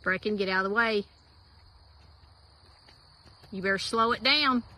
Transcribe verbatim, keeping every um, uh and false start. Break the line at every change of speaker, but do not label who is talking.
Brecken, get out of the way. You better slow it down.